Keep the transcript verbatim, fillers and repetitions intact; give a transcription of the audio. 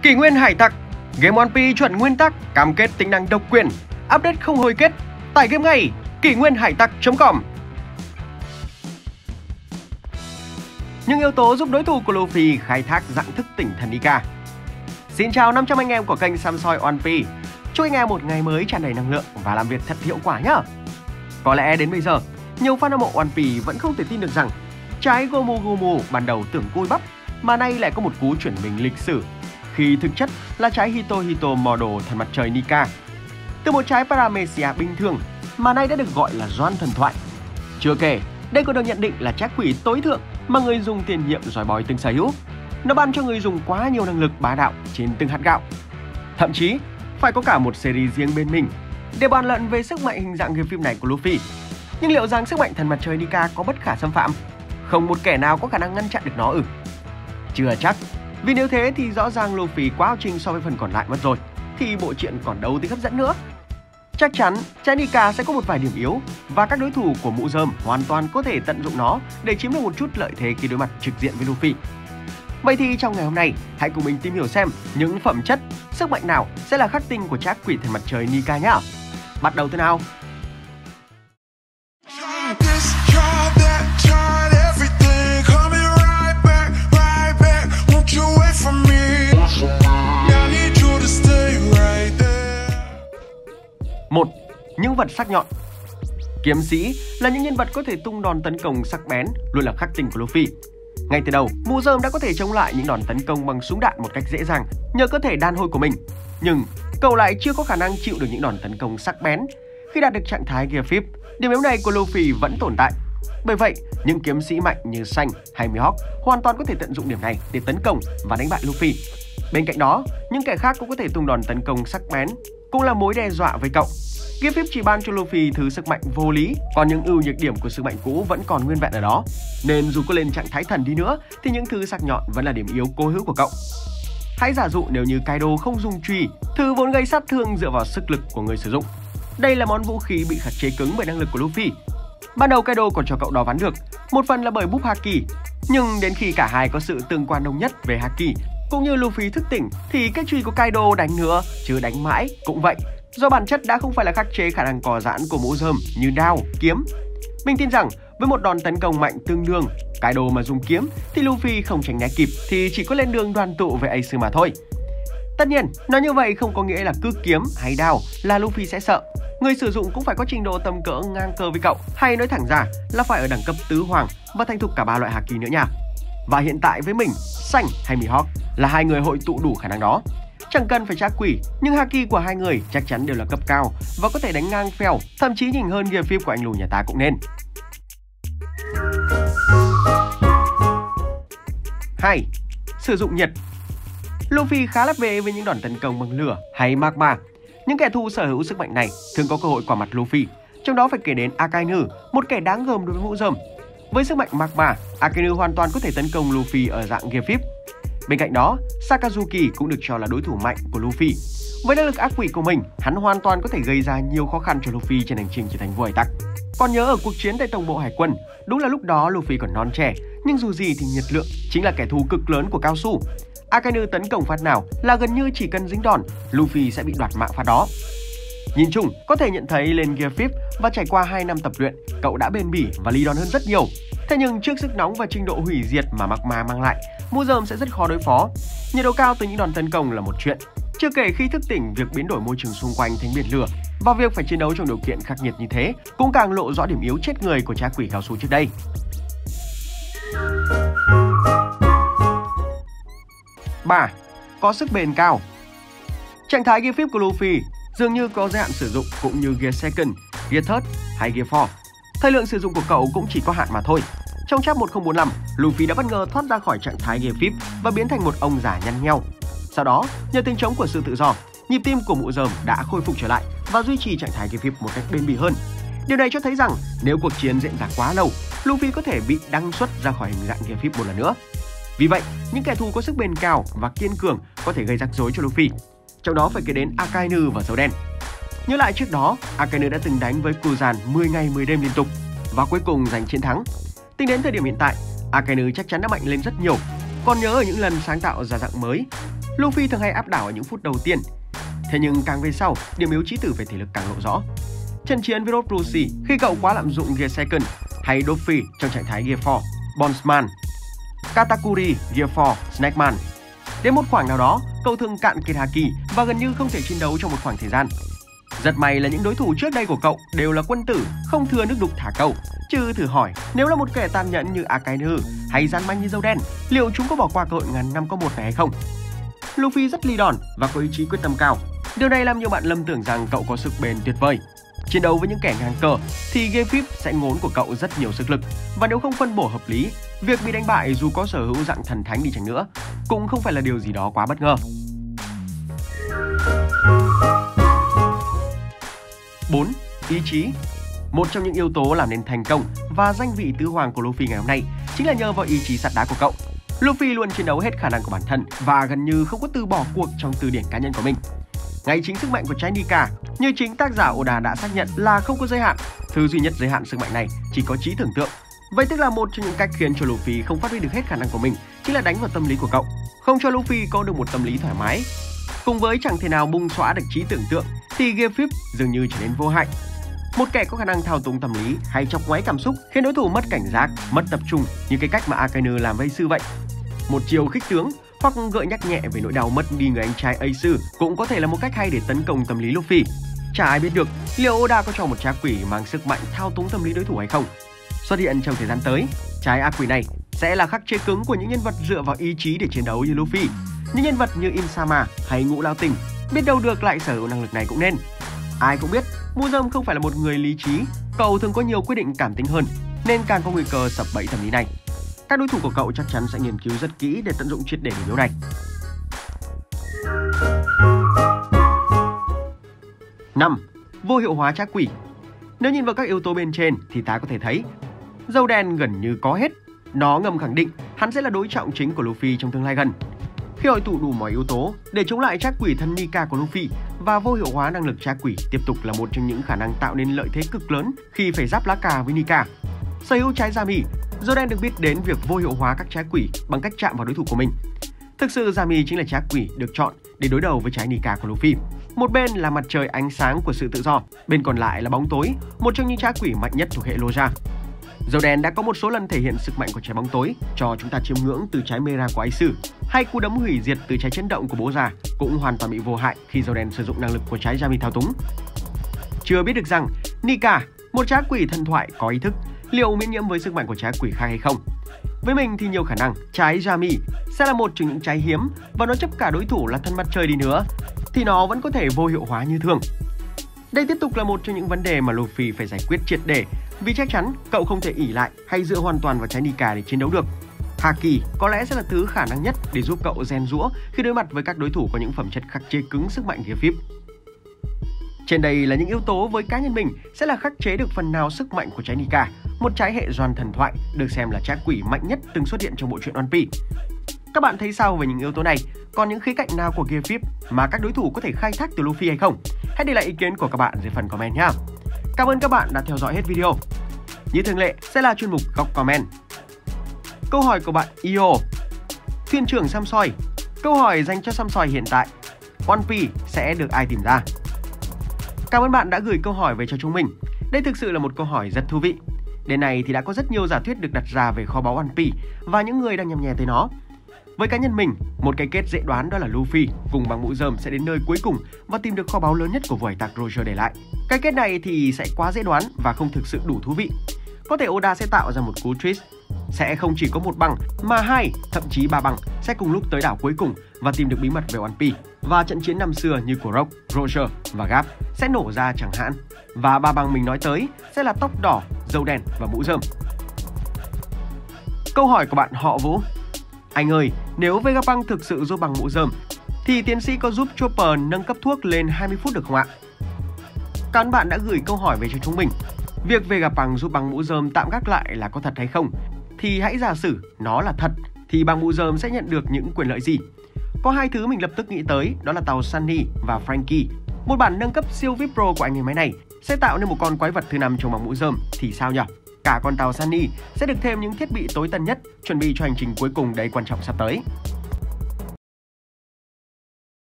Kỷ nguyên hải tặc, game One Piece chuẩn nguyên tắc, cam kết tính năng độc quyền, update không hồi kết. Tải game ngay, kỷ nguyên hải tặc chấm com. Những yếu tố giúp đối thủ của Luffy khai thác dạng thức tỉnh thần Nika. Xin chào năm trăm anh em của kênh Săm Soi One Piece. Chúc anh em một ngày mới tràn đầy năng lượng và làm việc thật hiệu quả nhé. Có lẽ đến bây giờ, nhiều fan hâm mộ One Piece vẫn không thể tin được rằng trái Gomu Gomu ban đầu tưởng cùi bắp mà nay lại có một cú chuyển mình lịch sử, khi thực chất là trái Hito Hito model thần mặt trời Nika. Từ một trái Paramecia bình thường mà nay đã được gọi là Zoan thần thoại. Chưa kể, đây còn được nhận định là trái quỷ tối thượng mà người dùng tiền nhiệm giỏi bói từng sở hữu. Nó ban cho người dùng quá nhiều năng lực bá đạo trên từng hạt gạo. Thậm chí, phải có cả một series riêng bên mình để bàn luận về sức mạnh hình dạng game phim này của Luffy. Nhưng liệu rằng sức mạnh thần mặt trời Nika có bất khả xâm phạm? Không một kẻ nào có khả năng ngăn chặn được nó ư? Chưa chắc. Vì nếu thế thì rõ ràng Luffy quá ao trình so với phần còn lại mất rồi, thì bộ truyện còn đâu tính hấp dẫn nữa. Chắc chắn trái Nika sẽ có một vài điểm yếu và các đối thủ của mũ rơm hoàn toàn có thể tận dụng nó để chiếm được một chút lợi thế khi đối mặt trực diện với Luffy. Vậy thì trong ngày hôm nay, hãy cùng mình tìm hiểu xem những phẩm chất, sức mạnh nào sẽ là khắc tinh của trái quỷ thần mặt trời Nika nhá. Bắt đầu từ nào? Một. Những vật sắc nhọn. Kiếm sĩ là những nhân vật có thể tung đòn tấn công sắc bén, luôn là khắc tinh của Luffy. Ngay từ đầu, mũ rơm đã có thể chống lại những đòn tấn công bằng súng đạn một cách dễ dàng nhờ cơ thể đàn hồi của mình. Nhưng cậu lại chưa có khả năng chịu được những đòn tấn công sắc bén. Khi đạt được trạng thái Gear Fifth, điểm yếu này của Luffy vẫn tồn tại. Bởi vậy, những kiếm sĩ mạnh như Xanh hay Mihawk hoàn toàn có thể tận dụng điểm này để tấn công và đánh bại Luffy. Bên cạnh đó, những kẻ khác cũng có thể tung đòn tấn công sắc bén, cũng là mối đe dọa với cậu. Gear Fifth chỉ ban cho Luffy thứ sức mạnh vô lý, còn những ưu nhược điểm của sức mạnh cũ vẫn còn nguyên vẹn ở đó. Nên dù có lên trạng thái thần đi nữa thì những thứ sắc nhọn vẫn là điểm yếu cố hữu của cậu. Hãy giả dụ nếu như Kaido không dùng chùy, thứ vốn gây sát thương dựa vào sức lực của người sử dụng. Đây là món vũ khí bị khắc chế cứng bởi năng lực của Luffy. Ban đầu Kaido còn cho cậu đo ván được, một phần là bởi búp Haki, nhưng đến khi cả hai có sự tương quan đồng nhất về Haki cũng như Luffy thức tỉnh thì cái chùy của Kaido đánh nữa chứ đánh mãi cũng vậy, do bản chất đã không phải là khắc chế khả năng cò giãn của mũ rơm như đao, kiếm. Mình tin rằng với một đòn tấn công mạnh tương đương, Kaido mà dùng kiếm thì Luffy không tránh né kịp thì chỉ có lên đường đoàn tụ với Ace mà thôi. Tất nhiên, nói như vậy không có nghĩa là cứ kiếm hay đao là Luffy sẽ sợ. Người sử dụng cũng phải có trình độ tầm cỡ ngang cơ với cậu, hay nói thẳng ra là phải ở đẳng cấp tứ hoàng và thành thục cả ba loại Haki nữa nha. Và hiện tại với mình, Xanh hay Mihawk là hai người hội tụ đủ khả năng đó. Chẳng cần phải tra quỷ, nhưng Haki của hai người chắc chắn đều là cấp cao và có thể đánh ngang phèo, thậm chí nhỉnh hơn Gear Fifth của anh lù nhà ta cũng nên. Hai. Sử dụng nhiệt. Luffy khá lắp vế với những đòn tấn công bằng lửa hay magma. Những kẻ thù sở hữu sức mạnh này thường có cơ hội quả mặt Luffy, trong đó phải kể đến Akainu, một kẻ đáng gờm đối với mũ rơm. Với sức mạnh magma, Akainu hoàn toàn có thể tấn công Luffy ở dạng Gear Fifth. Bên cạnh đó, Sakazuki cũng được cho là đối thủ mạnh của Luffy. Với năng lực ác quỷ của mình, hắn hoàn toàn có thể gây ra nhiều khó khăn cho Luffy trên hành trình trở thành vua hải tặc. Còn nhớ ở cuộc chiến tại tổng bộ hải quân, đúng là lúc đó Luffy còn non trẻ, nhưng dù gì thì nhiệt lượng chính là kẻ thù cực lớn của cao su. Akainu tấn công phát nào là gần như chỉ cần dính đòn, Luffy sẽ bị đoạt mạng phát đó. Nhìn chung, có thể nhận thấy lên Gear Fifth và trải qua hai năm tập luyện, cậu đã bền bỉ và ly đòn hơn rất nhiều. Thế nhưng trước sức nóng và trình độ hủy diệt mà magma mang lại, mũ rơm sẽ rất khó đối phó. Nhiệt độ cao từ những đòn tấn công là một chuyện, chưa kể khi thức tỉnh, việc biến đổi môi trường xung quanh thành biển lửa và việc phải chiến đấu trong điều kiện khắc nghiệt như thế cũng càng lộ rõ điểm yếu chết người của trái quỷ cao su trước đây. Ba. Có sức bền cao. Trạng thái Gear Fifth của Luffy dường như có giới hạn sử dụng cũng như Gear Second, Gear Third hay Gear Four. Thời lượng sử dụng của cậu cũng chỉ có hạn mà thôi. Trong chapter một không bốn lăm, Luffy đã bất ngờ thoát ra khỏi trạng thái Gear Fifth và biến thành một ông già nhăn nheo. Sau đó, nhờ tiếng trống của sự tự do, nhịp tim của mũ rơm đã khôi phục trở lại và duy trì trạng thái Gear Fifth một cách bền bỉ hơn. Điều này cho thấy rằng nếu cuộc chiến diễn ra quá lâu, Luffy có thể bị đăng xuất ra khỏi hình dạng Gear Fifth một lần nữa. Vì vậy, những kẻ thù có sức bền cao và kiên cường có thể gây rắc rối cho Luffy. Trong đó phải kể đến Akainu và Dấu Đen. Nhớ lại trước đó, Akainu đã từng đánh với Kuzan mười ngày mười đêm liên tục và cuối cùng giành chiến thắng. Tính đến thời điểm hiện tại, Akainu chắc chắn đã mạnh lên rất nhiều. Còn nhớ ở những lần sáng tạo ra dạng mới, Luffy thường hay áp đảo ở những phút đầu tiên. Thế nhưng càng về sau, điểm yếu chí tử về thể lực càng lộ rõ. Trận chiến với Rob Lucy khi cậu quá lạm dụng Gear Second, hay Doffy trong trạng thái Gear four, Bondsman, Katakuri Gear four, Snakeman. Đến một khoảng nào đó, cậu thường cạn kiệt haki và gần như không thể chiến đấu trong một khoảng thời gian. Rất may là những đối thủ trước đây của cậu đều là quân tử, không thừa nước đục thả câu. Chứ thử hỏi, nếu là một kẻ tàn nhẫn như Akainu hay gian manh như Dâu Đen, liệu chúng có bỏ qua cơ hội ngàn năm có một này hay không? Luffy rất ly đòn và có ý chí quyết tâm cao. Điều này làm nhiều bạn lầm tưởng rằng cậu có sức bền tuyệt vời. Chiến đấu với những kẻ ngang cờ thì Gear Fifth sẽ ngốn của cậu rất nhiều sức lực, và nếu không phân bổ hợp lý, việc bị đánh bại dù có sở hữu dạng thần thánh đi chăng nữa cũng không phải là điều gì đó quá bất ngờ. bốn. Ý chí. Một trong những yếu tố làm nên thành công và danh vị tứ hoàng của Luffy ngày hôm nay chính là nhờ vào ý chí sắt đá của cậu. Luffy luôn chiến đấu hết khả năng của bản thân và gần như không có từ bỏ cuộc trong từ điển cá nhân của mình. Ngay chính sức mạnh của trái Nika, như chính tác giả Oda đã xác nhận, là không có giới hạn. Thứ duy nhất giới hạn sức mạnh này chỉ có trí tưởng tượng. Vậy tức là một trong những cách khiến cho Luffy không phát huy được hết khả năng của mình chính là đánh vào tâm lý của cậu, không cho Luffy có được một tâm lý thoải mái. Cùng với chẳng thể nào bung xóa được trí tưởng tượng thì Gear Fifth dường như trở nên vô hại. Một kẻ có khả năng thao túng tâm lý hay chọc ngoáy cảm xúc khiến đối thủ mất cảnh giác, mất tập trung, như cái cách mà Akainu làm với Ace vậy. Một chiều khích tướng hoặc gợi nhắc nhẹ về nỗi đau mất đi người anh trai Ace cũng có thể là một cách hay để tấn công tâm lý Luffy. Chả ai biết được liệu Oda có cho một trái quỷ mang sức mạnh thao túng tâm lý đối thủ hay không. Xuất hiện trong thời gian tới, trái ác quỷ này sẽ là khắc chế cứng của những nhân vật dựa vào ý chí để chiến đấu như Luffy. Những nhân vật như Insama hay Ngũ Lao Tinh biết đâu được lại sở hữu năng lực này cũng nên. Ai cũng biết Muzum không phải là một người lý trí, cậu thường có nhiều quyết định cảm tính hơn, nên càng có nguy cơ sập bẫy tâm lý này. Các đối thủ của cậu chắc chắn sẽ nghiên cứu rất kỹ để tận dụng triệt để điểm yếu này. năm. Vô hiệu hóa trác quỷ. Nếu nhìn vào các yếu tố bên trên thì ta có thể thấy Dâu Đen gần như có hết. Nó ngầm khẳng định hắn sẽ là đối trọng chính của Luffy trong tương lai gần. Khi hội tụ đủ mọi yếu tố để chống lại trác quỷ thân Nika của Luffy, và vô hiệu hóa năng lực trác quỷ tiếp tục là một trong những khả năng tạo nên lợi thế cực lớn khi phải giáp lá cà với Nika. Sở hữu trái Yami, Dâu Đen được biết đến việc vô hiệu hóa các trái quỷ bằng cách chạm vào đối thủ của mình. Thực sự Yami chính là trái quỷ được chọn để đối đầu với trái Nika của Luffy. Một bên là mặt trời ánh sáng của sự tự do, bên còn lại là bóng tối, một trong những trái quỷ mạnh nhất thuộc hệ Loja. Dâu Đen đã có một số lần thể hiện sức mạnh của trái bóng tối cho chúng ta chiêm ngưỡng từ trái Mera của Ace, hay cú đấm hủy diệt từ trái chấn động của bố già cũng hoàn toàn bị vô hại khi Dâu Đen sử dụng năng lực của trái Yami thao túng. Chưa biết được rằng Nika, một trái quỷ thần thoại có ý thức, liệu miễn nhiễm với sức mạnh của trái quỷ khác hay không. Với mình thì nhiều khả năng trái Yami sẽ là một trong những trái hiếm, và nó chấp cả đối thủ là thân mặt trời đi nữa thì nó vẫn có thể vô hiệu hóa như thường. Đây tiếp tục là một trong những vấn đề mà Luffy phải giải quyết triệt để, vì chắc chắn cậu không thể ỷ lại hay dựa hoàn toàn vào trái Nika để chiến đấu được. Haki có lẽ sẽ là thứ khả năng nhất để giúp cậu rèn giũa khi đối mặt với các đối thủ có những phẩm chất khắc chế cứng sức mạnh Gear Fifth. Trên đây là những yếu tố với cá nhân mình sẽ là khắc chế được phần nào sức mạnh của trái Nika, một trái hệ doan thần thoại được xem là trái quỷ mạnh nhất từng xuất hiện trong bộ truyện One Piece. Các bạn thấy sao về những yếu tố này? Còn những khía cạnh nào của Gear Fifth mà các đối thủ có thể khai thác từ Luffy hay không? Hãy để lại ý kiến của các bạn dưới phần comment nhé. Cảm ơn các bạn đã theo dõi hết video. Như thường lệ sẽ là chuyên mục góc comment. Câu hỏi của bạn Io: Thuyền trưởng Sam Soi, câu hỏi dành cho Sam Soi hiện tại, One Piece sẽ được ai tìm ra? Cảm ơn bạn đã gửi câu hỏi về cho chúng mình. Đây thực sự là một câu hỏi rất thú vị. Đến nay thì đã có rất nhiều giả thuyết được đặt ra về kho báu One Piece và những người đang nhằm nhè tới nó. Với cá nhân mình, một cái kết dễ đoán đó là Luffy cùng bằng mũ rơm sẽ đến nơi cuối cùng và tìm được kho báu lớn nhất của vua hải tặc Roger để lại. Cái kết này thì sẽ quá dễ đoán và không thực sự đủ thú vị. Có thể Oda sẽ tạo ra một cú twist, sẽ không chỉ có một băng mà hai, thậm chí ba băng sẽ cùng lúc tới đảo cuối cùng và tìm được bí mật về One Piece. Và trận chiến năm xưa như của Rock, Roger và Garp sẽ nổ ra chẳng hạn. Và ba băng mình nói tới sẽ là Tóc Đỏ, Dâu Đen và Mũ Rơm. Câu hỏi của bạn Họ Vũ: Anh ơi, nếu Vegapunk thực sự giúp bằng Mũ Rơm thì tiến sĩ có giúp Chopper nâng cấp thuốc lên hai mươi phút được không ạ? Các bạn đã gửi câu hỏi về cho chúng mình. Việc Vegapunk giúp bằng Mũ Rơm tạm gác lại là có thật hay không? Thì hãy giả sử nó là thật thì bằng Mũ Rơm sẽ nhận được những quyền lợi gì? Có hai thứ mình lập tức nghĩ tới, đó là tàu Sunny và Frankie. Một bản nâng cấp siêu vi ai pi Pro của anh người máy này sẽ tạo nên một con quái vật thứ năm trong bằng Mũ Rơm thì sao nhỉ? Cả con tàu Sunny sẽ được thêm những thiết bị tối tân nhất, chuẩn bị cho hành trình cuối cùng đầy quan trọng sắp tới.